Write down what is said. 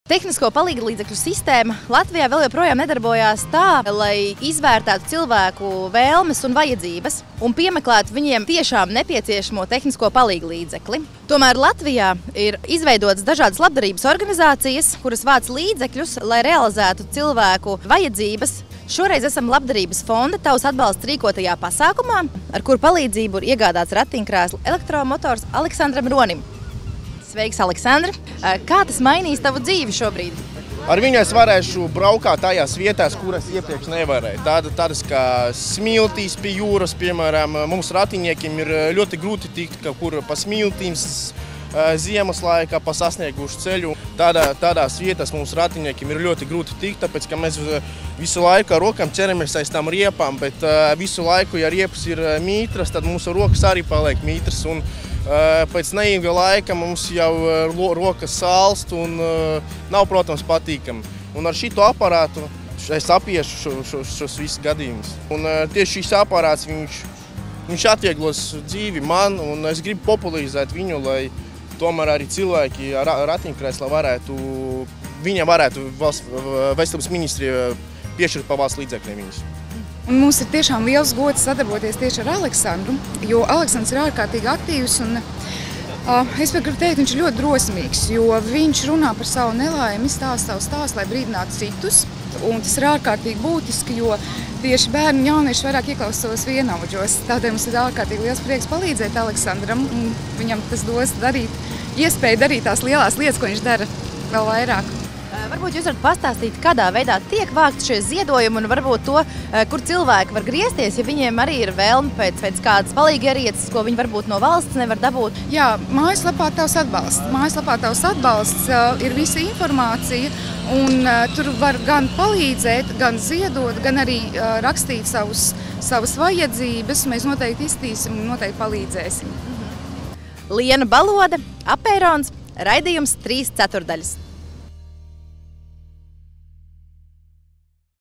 Tehnisko palīglīdzekļu sistēma Latvijā vēl joprojām nedarbojās tā, lai izvērtētu cilvēku vēlmes un vajadzības un piemeklētu viņiem tiešām nepieciešamo tehnisko palīglīdzekli. Tomēr Latvijā ir izveidotas dažādas labdarības organizācijas, kuras vāc līdzekļus, lai realizētu cilvēku vajadzības. Šoreiz esam Labdarības fonda Tavs atbalsts rīkotajā pasākumā, ar kuru palīdzību ir iegādāts ratiņkrēsla elektromotors Aleksandram Ronim. Sveiks, Aleksandra! Kā tas mainīs tavu dzīvi šobrīd? Ar viņu es varēšu braukāt tajās vietās, kuras iepriekš nevarēju. Tādas kā smiltīs pie jūras, piemēram, mums ratiņiekiem ir ļoti grūti tikt kaut kur pa smiltīm ziemas laikā, pa sasniegušu ceļu. Tādās vietās mums ratiņiekiem ir ļoti grūti tikt, tāpēc, ka mēs visu laiku ar rokām ķeramies aiz tām riepām, bet visu laiku, ja riepas ir mītras, tad mūsu rokas arī paliek mītras. Pēc neilga laika mums jau rokas salst un nav, protams, patīkami. Un ar šito aparātu es apiešu šos visus gadījumus. Un tieši šis aparāts, viņš atvieglos dzīvi man, un es gribu popularizēt viņu, lai tomēr arī cilvēki ar ratiņkrēslā viņam varētu veselības ministrija piešķirt pa valsts līdzekļiem viņus. Un mums ir tiešām liels gods sadarboties tieši ar Aleksandru, jo Aleksandrs ir ārkārtīgi aktīvs un es gribu teikt, viņš ir ļoti drosmīgs, jo viņš runā par savu nelaimi, stāsta savu stāstu, lai brīdinātu citus. Un tas ir ārkārtīgi būtiski, jo tieši bērni un jaunieši vairāk ieklausās vienaudžos. Tādēļ mums ir ārkārtīgi liels prieks palīdzēt Aleksandram, un viņam tas dos iespēju darīt tās lielās lietas, ko viņš dara vēl vairāk. Varbūt jūs varat pastāstīt, kādā veidā tiek vākti šie ziedojumi un varbūt to, kur cilvēki var griezties, ja viņiem arī ir vēlme pēc kādas palīgierieces, ko viņi varbūt no valsts nevar dabūt. Jā, mājaslapā Tavs atbalsts. Mājaslapā Tavs atbalsts ir visa informācija, un tur var gan palīdzēt, gan ziedot, gan arī rakstīt savas vajadzības. Mēs noteikti iztīsim un noteikti palīdzēsim. Liena Balode, Apērons, raidījums 3/4.